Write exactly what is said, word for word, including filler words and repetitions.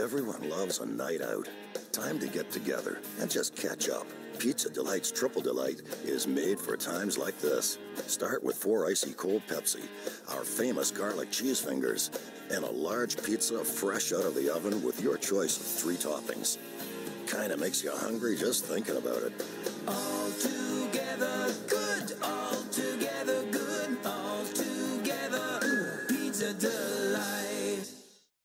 Everyone loves a night out. Time to get together and just catch up. Pizza Delight's Triple Delight is made for times like this. Start with four icy cold Pepsi, our famous garlic cheese fingers, and a large pizza fresh out of the oven with your choice of three toppings. Kinda makes you hungry just thinking about it. All together.